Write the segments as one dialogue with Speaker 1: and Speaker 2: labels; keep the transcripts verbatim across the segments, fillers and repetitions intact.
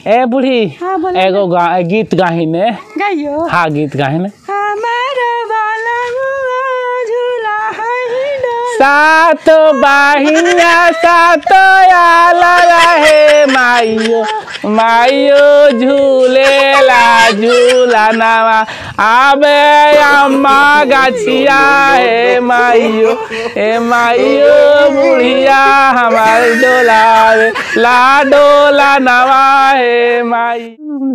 Speaker 1: ए बुढ़ी एगो गीत गाही ने
Speaker 2: गाइयो।
Speaker 1: हाँ गीत गाही ने सात बाहिया सात आला हे माइयो माइयो झूलेला झूला नवा आबे अम्मा गाछिया हे माइयो हे माइयो बुढ़िया हमारे डोलावे ला डोला नवा हे माई।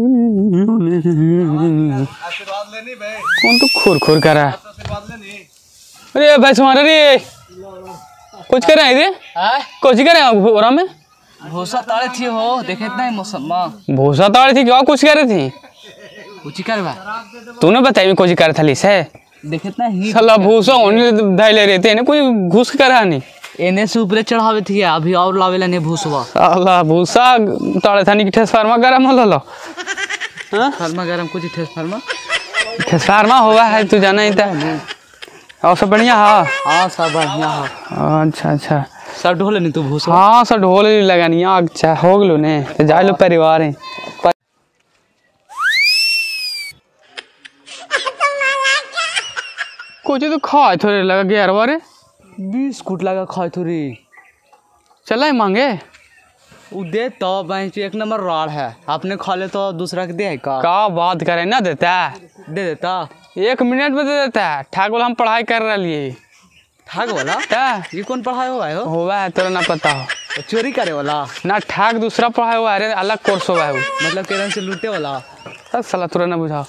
Speaker 1: कौन तो खुर खुर कर रहा है? अरे भाई तुम्हारे रे कुछ कर रहे हैं कुछ कर रहे हैं घोरा में
Speaker 3: भूसा ताड़े थी हो देखे इतना ही मौसम में
Speaker 1: भूसा ताड़ी थी क्या कुछ कर रही थी
Speaker 3: कुछ कर बा
Speaker 1: तूने बताई कुछ कर थली से
Speaker 3: देखे इतना ही
Speaker 1: साला भूसा होने धाई ले रहते हैं कोई घुस करा नहीं
Speaker 3: एने से ऊपर चढ़ावे थी अभी और लावेला ने भूसवा
Speaker 1: साला भूसा ताड़े थानी की ठेस फार्मा गरम हो लो हां
Speaker 3: फार्मा गरम कुछ ठेस फार्मा
Speaker 1: ठेस फार्मा हुआ है तू जाना ही था और सब बढ़िया हाँ
Speaker 3: हाँ सब बढ़िया है।
Speaker 1: अच्छा अच्छा
Speaker 3: सब ढोले नहीं तू भूसा
Speaker 1: हाँ सब ढोल लगानी अच्छा हो गलो ने तो जा लो परिवार है कुछ तो खाए थोड़े लगा ग्यारह बारे
Speaker 3: बिस्कुट लगा खाए थोड़ी
Speaker 1: चला ही मांगे
Speaker 3: उ दे तो बैंक एक नंबर राड़ है आपने खा ले तो दूसरा के दे का
Speaker 1: का बात करे ना देता
Speaker 3: दे देता
Speaker 1: एक मिनट में दे देता है ठाक वाला हम पढ़ाई कर रही है
Speaker 3: ठाक वाला ये कौन पढ़ाई हुआ है
Speaker 1: हुआ है तोरा ना पता हो
Speaker 3: चोरी करे वाला
Speaker 1: ना ठाक दूसरा पढ़ाई हुआ है अलग कोर्स हुआ है
Speaker 3: मतलब केरन से लूटे वाला
Speaker 1: सब साला तोरा ना बुझाओ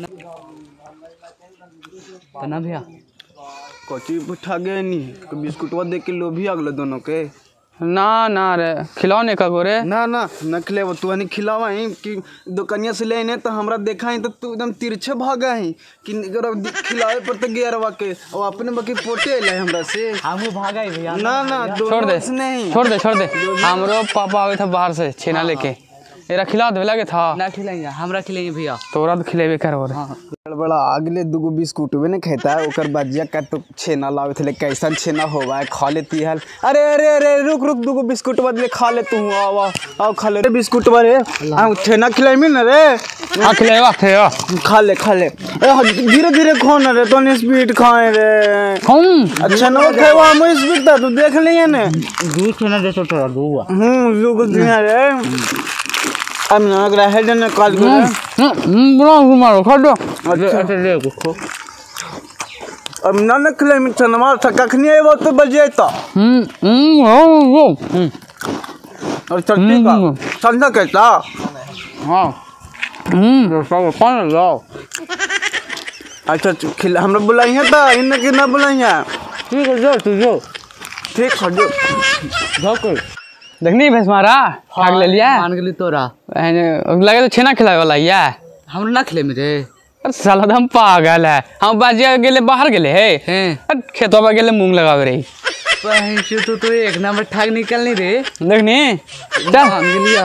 Speaker 3: बना भैया
Speaker 4: कोची उठा गए नहीं बिस्कुटवा देख के लोभी अगले दोनों के
Speaker 1: ना ना रे खिलौने का गोरे
Speaker 4: ना ना न खिले वो तू नहीं खिलावा ही कि दुकानिया से लेने तो हमरा देखा ही तो तू एकदम तिरछे भागा ही कि खिलावे पर तो गेरवा के और अपने बाकी पोटे ले हमरा से
Speaker 3: हम भागा ही भैया
Speaker 4: ना ना
Speaker 1: छोड़ दे
Speaker 4: नहीं
Speaker 1: छोड़ दे छोड़ दे हमरो पापा आवे था बाहर से छेना लेके तेरा खिला दे लगे था
Speaker 3: ना खिलाएंगे हमरा खिलाएंगे भैया
Speaker 1: तोरा तो खिलेबे कर और
Speaker 4: बड़ा अगले दुगो बिस्कुट भी नहीं खाता है ओकर बाजिया का तो छेना लावे थे कैसन छेना होवा है खा लेती है अरे अरे अरे रुक रुक दुगो बिस्कुट बदले खा ले तू आवा आओ खा ले बिस्कुट बारे हम छेना खिलाई में ना रे
Speaker 1: हां खिलावा थे
Speaker 4: खा ले खा ले धीरे धीरे खो ना रे तो स्पीड खाए रे
Speaker 1: हम
Speaker 4: अच्छा ना खावा हम स्पीड था तू देख लिए ने
Speaker 3: दू छेना दे तो तोरा दू
Speaker 4: हम्म दुगो दिया रे अब ना अगर है जन कॉल कर
Speaker 1: हम्म बड़ा मारो खा दो
Speaker 3: अच्छा अच्छा ले को
Speaker 4: अब ना न खिलाई में छनवा था कखनी है वो तो बजे तो
Speaker 1: हम्म हम्म
Speaker 4: और चटनी का संधा कैसा
Speaker 1: हां हम्म सब कौन लाओ
Speaker 4: अच्छा खिला हमरा बुलाई है तो इनने के ना बुलाई है
Speaker 1: ठीक है जो तू जो
Speaker 4: ठीक है जो
Speaker 1: धोको देखनी भैंस मारा भाग ले लिया
Speaker 3: मान गेली तोरा
Speaker 1: लगे तो छेना खिलावे वाला या
Speaker 3: हम ना खिले मेरे
Speaker 1: अरे साला हम पागल है हम बाजिया गेले बाहर गेले है हैं खेतवा में गेले मूंग लगावे रही
Speaker 3: पहन तो तो एक नंबर ठाक निकलनी रे
Speaker 1: देखनी चल
Speaker 3: मान गेलिया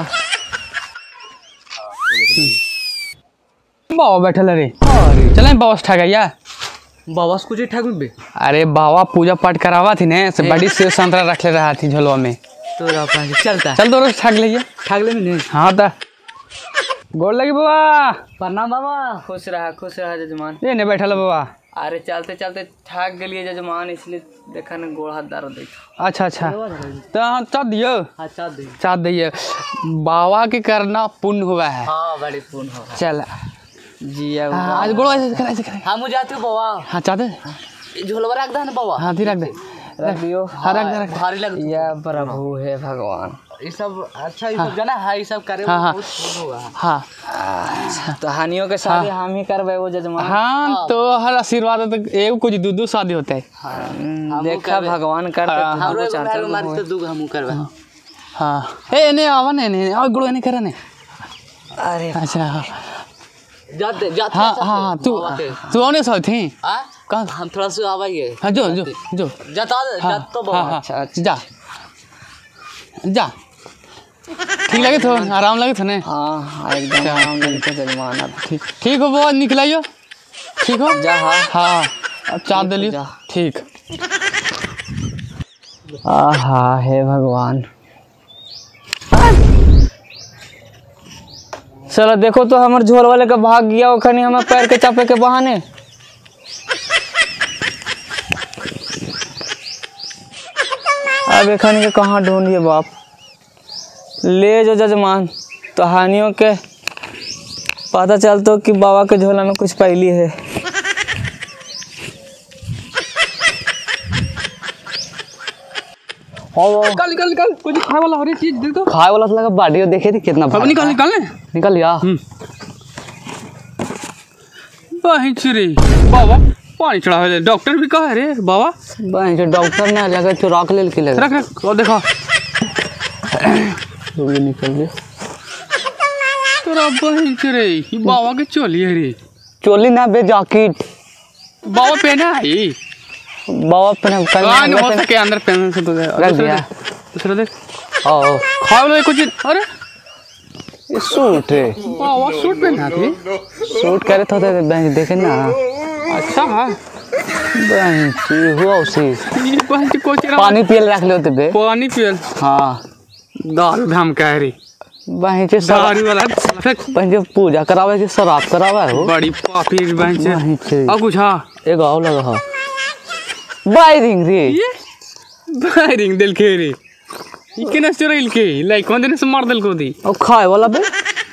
Speaker 1: बाबा बैठल रे चल बाबा से ठगैया
Speaker 3: बाबा से कुछ ठाक बे
Speaker 1: अरे बाबा पूजा पाठ करावा थी ने से बड़ी सेव संतरा रख ले रहा थी झोलवा में
Speaker 3: तोरा पास चलता
Speaker 1: चल तो ठग लिया
Speaker 3: ठाक ले नहीं
Speaker 1: हाँ ता गोड़ लगी बाबा
Speaker 3: प्रणाम बाबा खुश रहा खुश रहा जजमान
Speaker 1: ये ने बैठल बाबा
Speaker 3: अरे चलते चलते ठाक गलिए जजमान इसलिए देखा ना गोड़ हाथ दर्द देख
Speaker 1: अच्छा अच्छा तो हाँ चाह दियो
Speaker 3: हाँ चाह दे
Speaker 1: चाह दिए बाबा के करना पुण्य हुआ है
Speaker 3: हाँ बड़ी पुण्य हो
Speaker 1: चल
Speaker 3: जिया
Speaker 1: आज गोड़ ऐसे कर ऐसे कर
Speaker 3: हाँ मुझे आते हो बाबा
Speaker 1: हाँ चाह दे
Speaker 3: झोलवा रख दे ना बाबा
Speaker 1: हाँ दी रख दे
Speaker 3: रख दियो
Speaker 1: हाँ रख दे रख
Speaker 3: भारी लग या प्रभु है भगवान ये सब अच्छा ये सब जाना है ये सब करे
Speaker 1: हाँ हाँ
Speaker 3: होगा
Speaker 1: हाँ
Speaker 3: तो हानियों के शादी हम ही करबे वो जजमान
Speaker 1: हाँ तो हर आशीर्वाद है तो एक कुछ दो दो शादी होता है
Speaker 3: देखा भगवान करते हमको चाहते हैं मार तो दू हम करबे
Speaker 1: हाँ ए ने आवा ने ने और गुड़ ने करे ने
Speaker 3: अरे
Speaker 1: अच्छा हाँ
Speaker 3: जाते जाते
Speaker 1: हाँ हाँ तू तू आने सो थी
Speaker 3: कहाँ हम थोड़ा सा आवाइए
Speaker 1: हाँ जो जो जो
Speaker 3: जाता जा तो बाबा
Speaker 1: अच्छा जा जा ठीक लगे तो आराम लगे थे ने
Speaker 3: हाँ एकदम आराम लगे थे जजमान अब
Speaker 1: ठीक ठीक हो वो निकलाइयो ठीक हो
Speaker 3: जा हाँ
Speaker 1: हाँ अब चार दिलियो ठीक आहा हे भगवान चलो देखो तो हमारे झोल वाले का भाग गया वो खनी हमें पैर के चापे के बहाने। अब एखन के कहाँ ढूंढिए बाप। ले जो जजमान तो हानियों के पता चलता कि बाबा के झोला में कुछ पहली है।
Speaker 3: निकाल निकाल निकाल कुछ खाए वाला हो रही चीज देख तो।
Speaker 1: खाए वाला लगा बाडियो देखे थी कितना
Speaker 3: अब निकाल निकाल ले
Speaker 1: निकल या
Speaker 3: बहिंच रे बाबा पानी चढ़ा ले डॉक्टर भी कहा रे बाबा
Speaker 1: बहन जो डॉक्टर ने लगा चुरा के ले के लगा
Speaker 3: रख रख और देखा
Speaker 1: तो ये निकल गया
Speaker 3: तोरा बहिंच रे ये बाबा के चोली है रे।
Speaker 1: चोली ना बे जैकेट
Speaker 3: बाबा पहना है
Speaker 1: बाबा पहना
Speaker 3: कान हो सके अंदर पहन से तो
Speaker 1: रख दिया
Speaker 3: दूसरा देख
Speaker 1: ओ
Speaker 3: खाए वाला कुछ अरे
Speaker 1: ये सूट है
Speaker 3: बाबा सूट पहना थी
Speaker 1: सूट करे तो बहन देखे ना
Speaker 3: अच्छा है
Speaker 1: बहन हुआ उसी
Speaker 3: ये बहन को
Speaker 1: पानी पियल रख लो बे
Speaker 3: पानी पियल
Speaker 1: हाँ
Speaker 3: दारू धाम कह रही
Speaker 1: बहन से
Speaker 3: दारू वाला
Speaker 1: बहन जो पूजा करावे कि शराब करावे हो
Speaker 3: बड़ी पापी बहन से और कुछ हाँ
Speaker 1: एक आओ लगा हाँ बायरिंग रे
Speaker 3: ये बायरिंग दिल के रे ये केना चोरैल के लाइक कौन दिन से मार दिल को दी
Speaker 1: और खाए वाला बे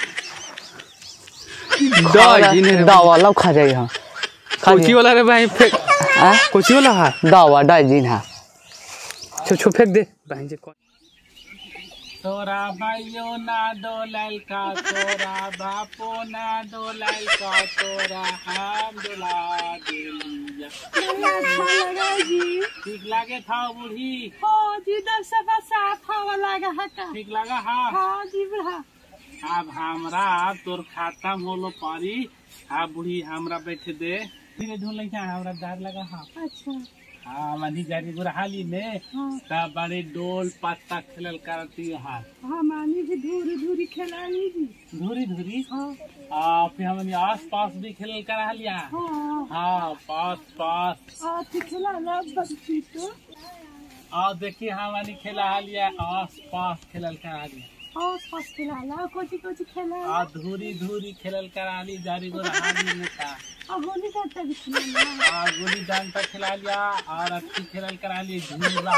Speaker 3: दाई ने
Speaker 1: दावा लब खा जाए हां
Speaker 3: कोची वाला रे भाई फेंक
Speaker 1: हां
Speaker 3: कोची वाला है
Speaker 1: दावा डाइजिन है
Speaker 3: छो छो फेंक दे भाई जे तोरा भाइयो ना डोलाल का तोरा बापो ना डोलाल का तोरा हम डोला दिलिया अच्छा लगा जी ठीक लागे था बूढ़ी हो जी दस सवा सात हवा लगा हका ठीक लगा हां हां जी बुढ़ा अब हमरा तोर खाता मोलो पारी आ बूढ़ी हमरा बैठे दे धीरे ढूंढ ले हमरा डर लगा हां अच्छा हाँ मानी जारी बुरहाली में हाँ। बड़े डोल पत्ता खेलल करती है हाँ मानी भी धूरी धूरी खेलाली भी धूरी धूरी हाँ आ, फिर हमने आस पास भी खेलल करा लिया हाँ, हाँ पास पास आ खेला ना बच्ची तो आ देखिए हमारी खेला लिया आस पास खेलल करा लिया आस पास खेला ला कोची कोची खेला आ धूरी धूरी खेलल करा ली जारी बुरहाली में था आ गोली डंडा भी खेला आ गोली डंडा खिला लिया और अच्छी खेलल करा ली झूला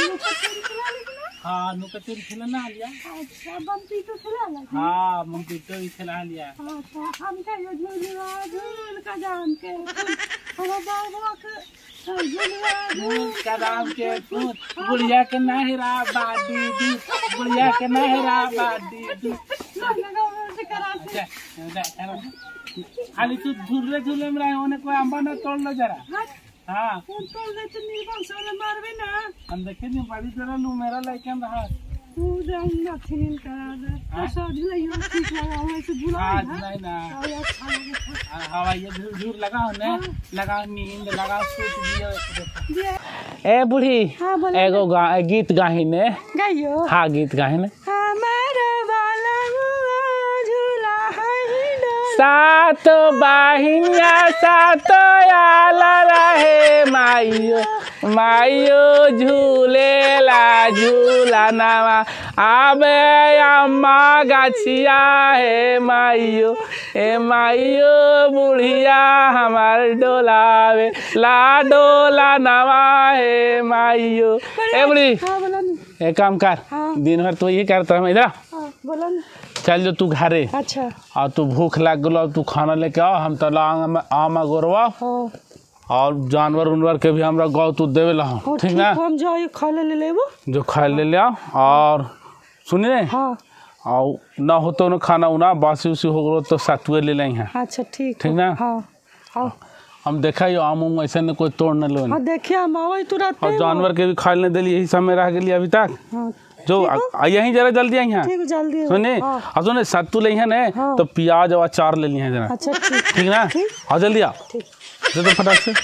Speaker 3: हाँ नुका चोरी खेला ना लिया अच्छा बम्पी तो खेला ला हाँ बम्पी तो भी खेला लिया अच्छा हम का ये झूला झूल का जान के हमारा बाबा के झूला झूल का जान के बुढ़िया के नहरा बाडी दी बुढ़िया के नहरा बाडी दी खाली तू झूले झूले में रहे कोई अम्बा ना तोड़ लो जरा हाँ तोड़ दे तो नीलबन से मारबे ना हम देखे नहीं बड़ी तरह लू मेरा लेकिन रहा तू जाऊंगा खेल करा दे तो शादी नहीं ठीक लगा वैसे बुला आज नहीं ना हवा ये झूर झूर लगाओ ने लगाओ नींद लगाओ सूत दियो
Speaker 1: ए बूढ़ी एगो गीत गाही ने
Speaker 3: गाइयो
Speaker 1: हाँ गीत गाही ने सात बाहिनिया सात आला रहे माइयो माइयो झूलेला झूला नामा आबे अम्मा गाछिया है माइयो ए माइयो बुढ़िया हमार डोलावे ला डोला नवा है माइयो ए बुढ़ी एक काम कर दिन भर तो ये करता है इधर
Speaker 3: बोला
Speaker 1: चल जो तू घरे
Speaker 3: अच्छा
Speaker 1: और तू भूख लग गलो तू खाना लेके आओ हम तो आमा गोरवा और जानवर उनवर के भी हमरा गौ तू देवे ला ठीक ना
Speaker 3: हम जाओ खा ले लेबो जो
Speaker 1: खा ले ले आओ और सुनिए
Speaker 3: हाँ
Speaker 1: और ना हो तो ना खाना उना बासी उसी हो गलो तो सतुए ले लें हैं
Speaker 3: अच्छा ठीक
Speaker 1: ठीक ना
Speaker 3: हाँ हाँ
Speaker 1: हम देखा यो आम उम ऐसे न कोई तोड़ न लो
Speaker 3: हाँ देखिए हम आवई तुरंत
Speaker 1: और जानवर के भी खा लेने दिली यही समय रह गई अभी तक
Speaker 3: हाँ
Speaker 1: जो यहीं जरा जल्दी आई हैं
Speaker 3: ठीक जल्दी
Speaker 1: सुने और सुने सत्तू ले हैं ने तो प्याज और अचार ले लिए हैं जरा
Speaker 3: अच्छा ठीक
Speaker 1: ठीक ना और जल्दी आ
Speaker 3: ठीक
Speaker 1: दे दो फटाक से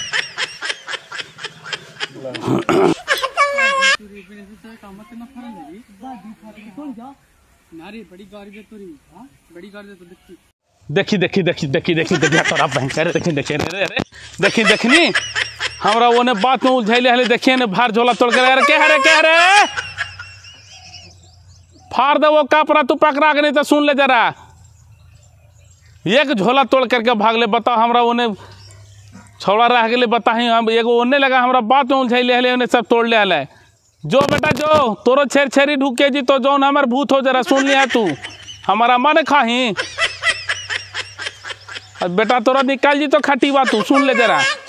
Speaker 1: देखी देखी देखी देखी देखी देखी तोरा भयंकर देखी देखी रे रे देखी देखनी हमरा ओने बात में उलझैले हले देखिए ने भार झोला तोड़ के अरे के रे के रे फाड़ दे वो कपड़ा तू पकड़ा के नहीं तो सुन ले जरा
Speaker 3: एक झोला तोड़ करके भाग ले। बताओ हमरा उन्हें छौड़ा रह गए, बताही हम एगो ओने लगा हमरा बात में उलझैले हले, उन्हें सब तोड़ ले हले। जो बेटा जो, तोरो छेर छेरी ढूके जी तो जौन हमार भूत हो जरा सुन लिया तू, हमारा मन खाही बेटा तोरा निकाल जी तो खटी बात तू सुन ले जरा।